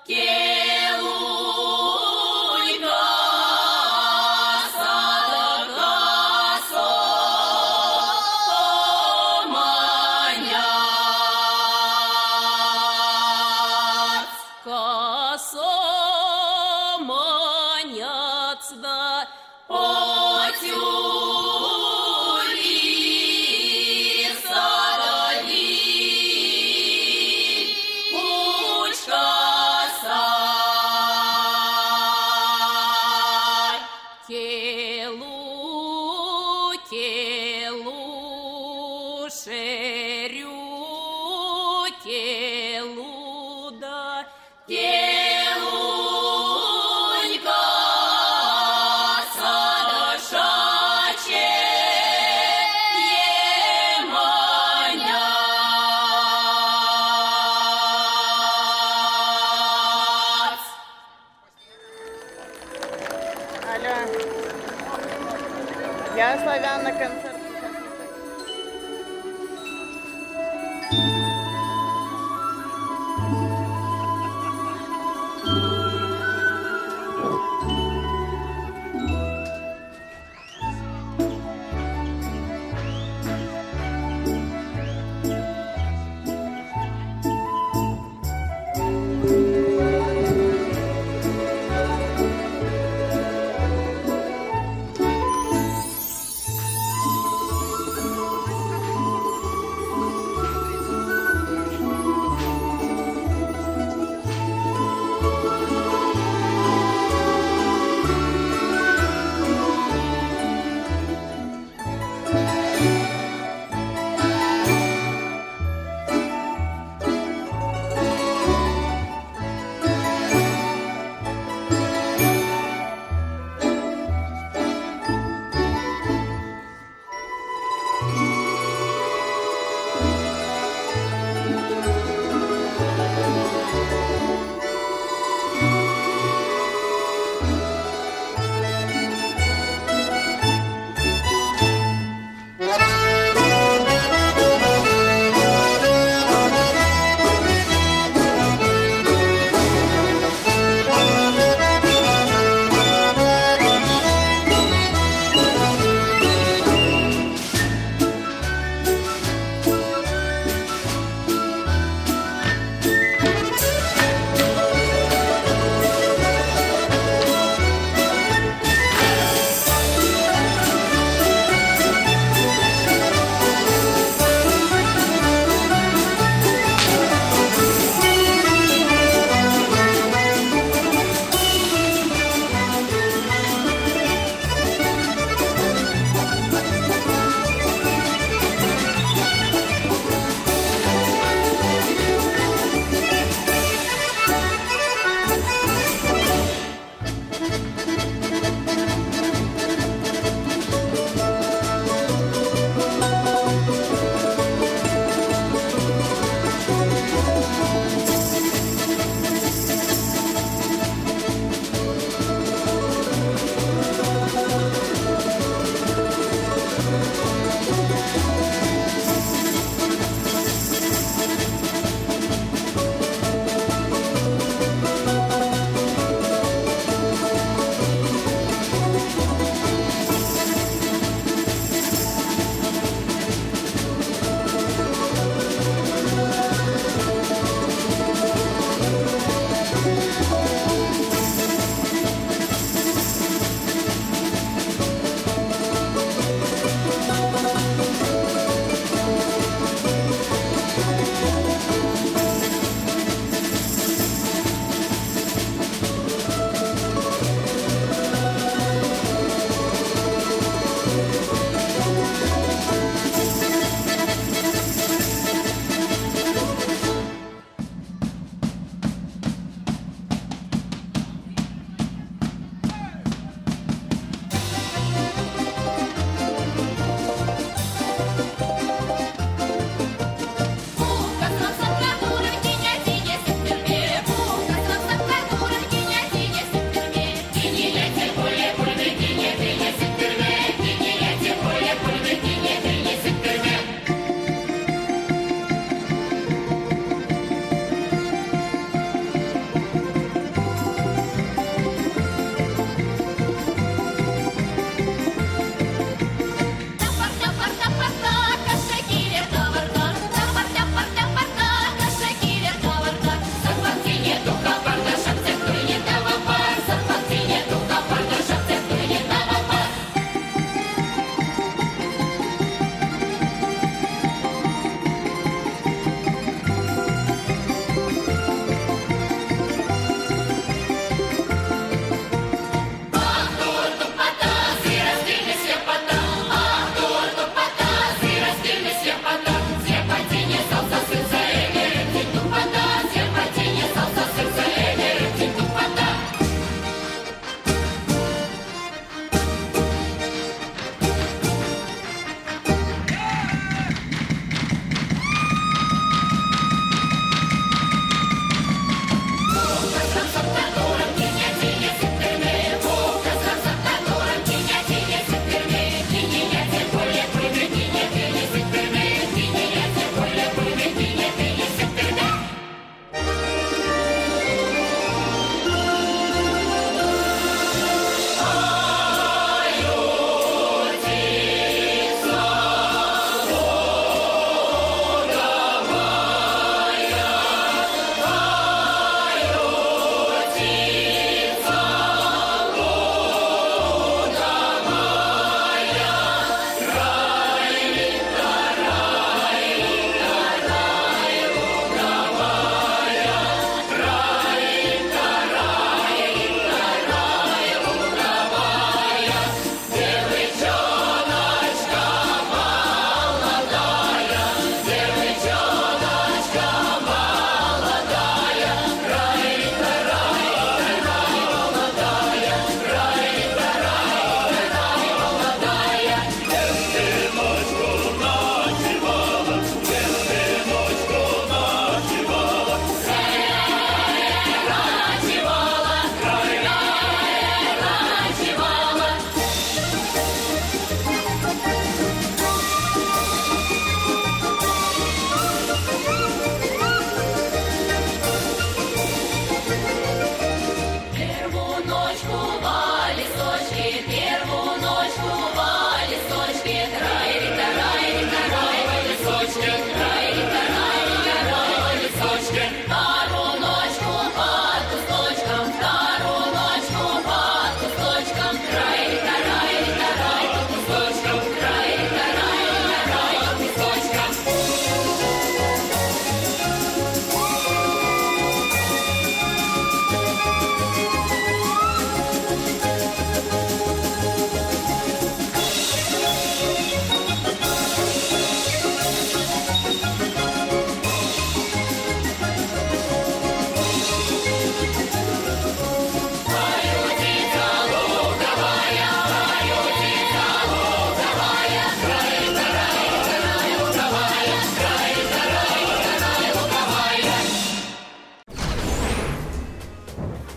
Я славян на концерт.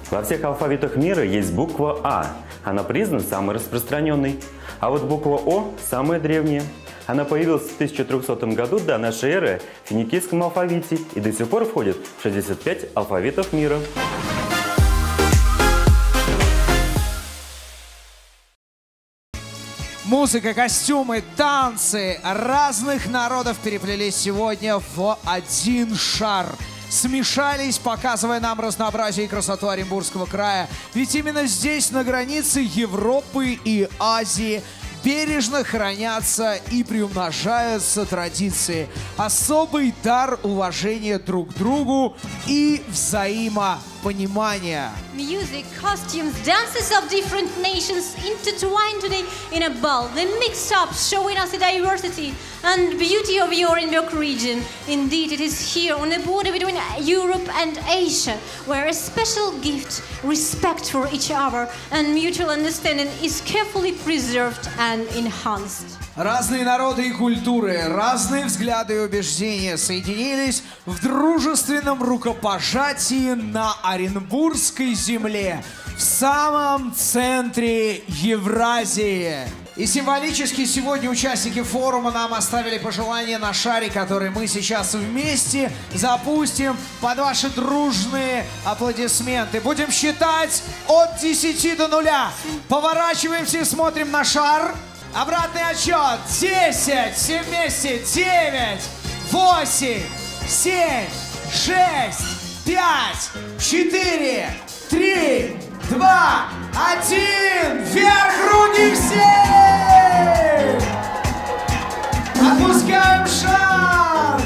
Во всех алфавитах мира есть буква А. Она признана самой распространенной. А вот буква О самая древняя. Она появилась в 1300 году до нашей эры в финикийском алфавите и до сих пор входит в 65 алфавитов мира. Музыка, костюмы, танцы разных народов переплелись сегодня в один шар. Смешались, показывая нам разнообразие и красоту Оренбургского края. Ведь именно здесь, на границе Европы и Азии, бережно хранятся и приумножаются традиции. Особый дар уважения друг к другу и взаимопонимания. Music, costumes, dances of different nations intertwined today in a ball. They mix up, showing us the diversity and beauty of the Orenburg region. Indeed, it is here on the border between Europe and Asia, where a special gift, respect for each other and mutual understanding is carefully preserved and enhanced. Разные народы и культуры, разные взгляды и убеждения соединились в дружественном рукопожатии на Оренбургской земле, в самом центре Евразии. И символически сегодня участники форума нам оставили пожелания на шаре, который мы сейчас вместе запустим под ваши дружные аплодисменты. Будем считать от 10 до 0. Поворачиваемся и смотрим на шар. Обратный отсчет. 10. Все вместе. 9, 8, 7, 6, 5, 4, 3, 2, 1. Вверх руки все! Отпускаем шар!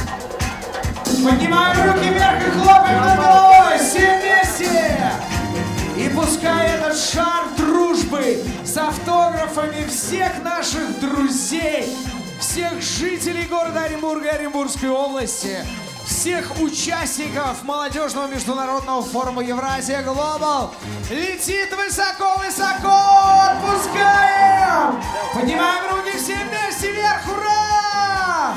Поднимаем руки вверх и хлопаем над головой! Все вместе! И пускай этот шар дружбы с автографами всех наших друзей, всех жителей города Оренбурга и Оренбургской области, всех участников молодежного международного форума Евразия Глобал летит высоко-высоко! Отпускаем! Поднимаем руки все вместе вверх! Ура!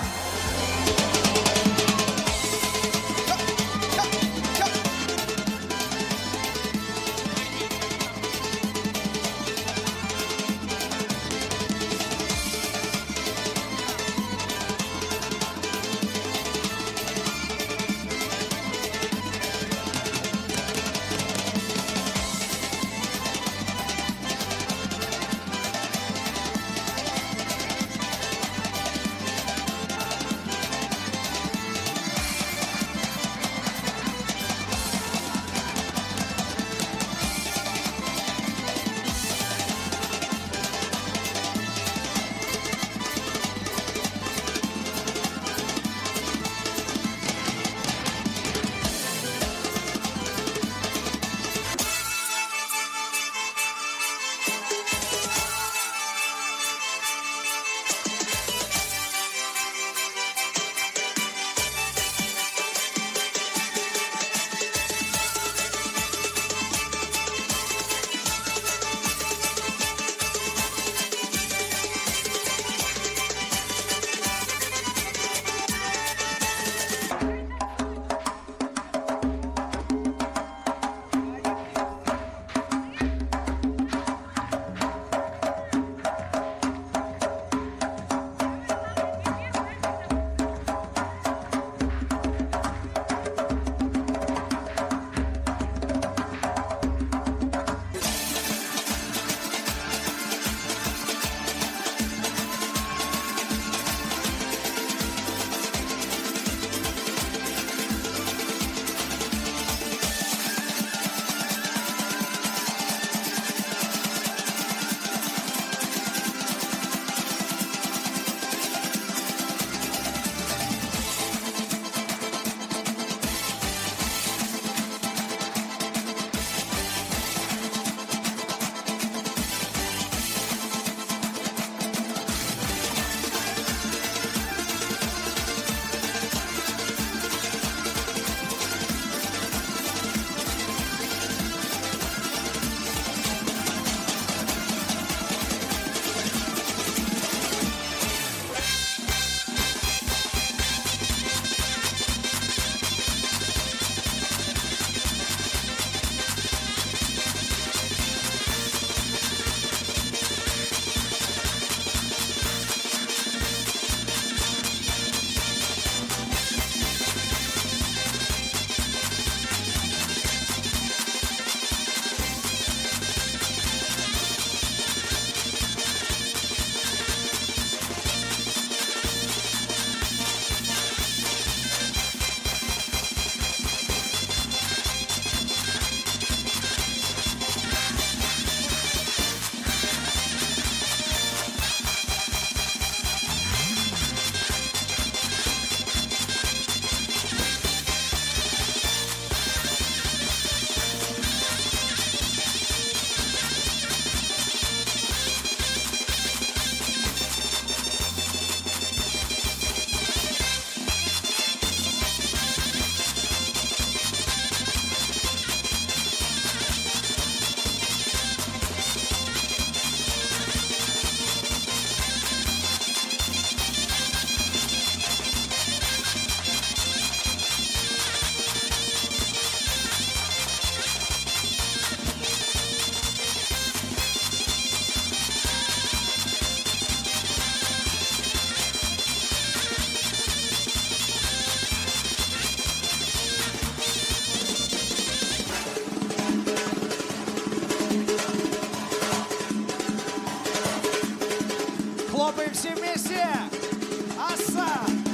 все вместе. Аса.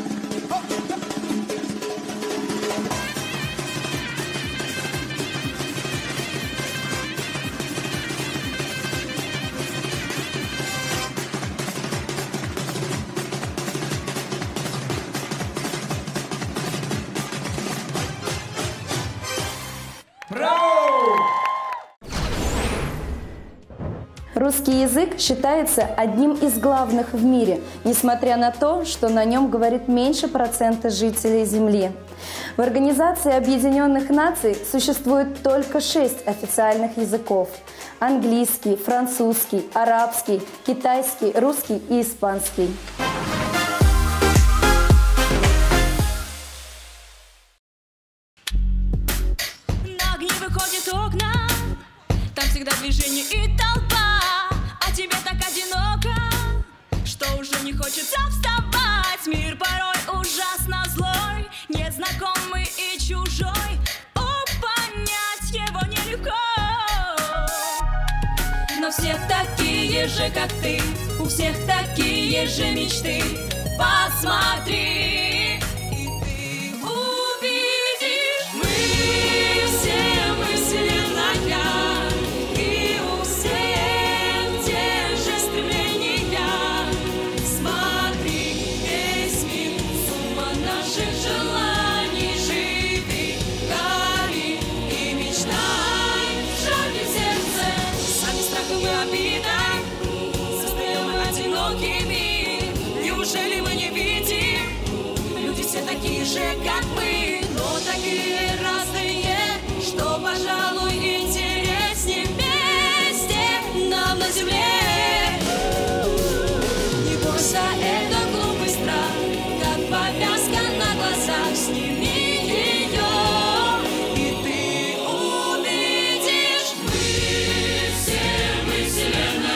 Русский язык считается одним из главных в мире, несмотря на то, что на нем говорит меньше процента жителей Земли. В Организации Объединенных Наций существует только 6 официальных языков – английский, французский, арабский, китайский, русский и испанский. На огни выходит окна, там всегда движение и толпа. А тебе так одиноко, что уже не хочется вставать. Мир порой ужасно злой, незнакомый и чужой. Понять его нелегко. Но все такие же, как ты, у всех такие же мечты. Посмотри, и ты увидишь. Мы все вселенная. Неужели мы не видим? Люди все такие же, как мы, но такие разные, что, пожалуй, интереснее вместе нам на земле. Не бойся, это глупый страх, как повязка на глазах, сними ее, и ты увидишь. Мы все вселенная.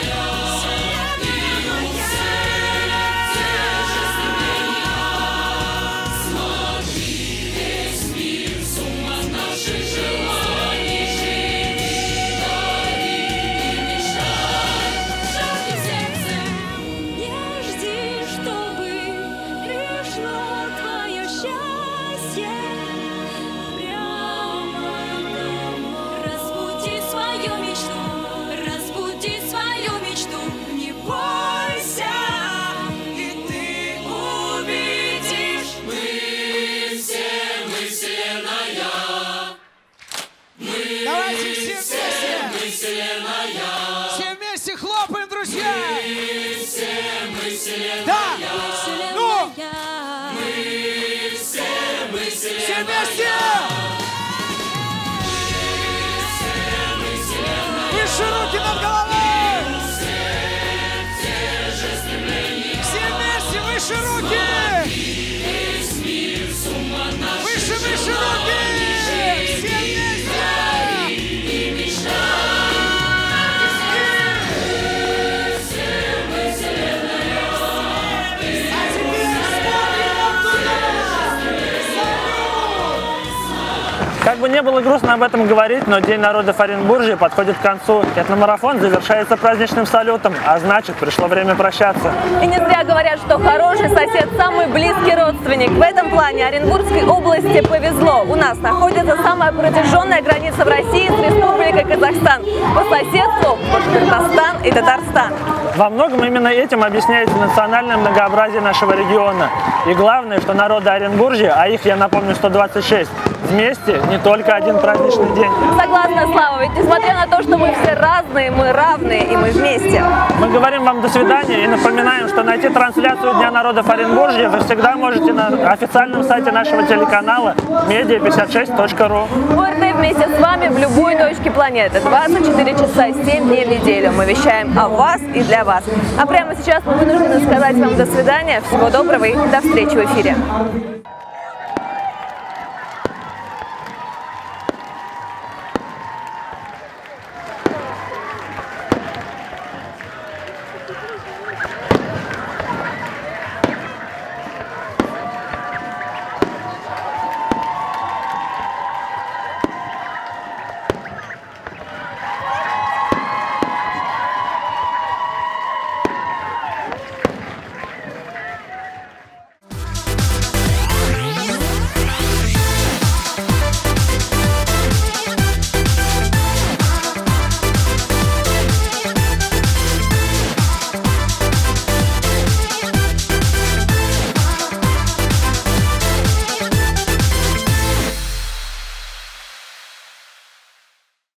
Все вместе хлопаем, друзья! Мы вселенная. Да! Ну! Мы вселенная. Все вместе! Выше руки над головой! Все вместе, выше руки! Выше, выше руки! Все вместе! Как бы не было грустно об этом говорить, но День народов Оренбуржья подходит к концу. Этномарафон завершается праздничным салютом, а значит, пришло время прощаться. И не зря говорят, что хороший сосед – самый близкий родственник. В этом плане Оренбургской области повезло. У нас находится самая протяженная граница в России с Республикой Казахстан. По соседству Башкортостан и Татарстан. Во многом именно этим объясняется национальное многообразие нашего региона. И главное, что народы Оренбуржья, а их, я напомню, 126, вместе не только один праздничный день. Согласна, Слава, ведь несмотря на то, что мы все разные, мы равные и мы вместе. Мы говорим вам до свидания и напоминаем, что найти трансляцию Дня народов Оренбуржья вы всегда можете на официальном сайте нашего телеканала media56.ru. ОРТ вместе с вами в любой точке планеты. 24 часа 7 дней в неделю. Мы вещаем о вас и для вас. А прямо сейчас мы вынуждены сказать вам до свидания. Всего доброго и до встречи в эфире.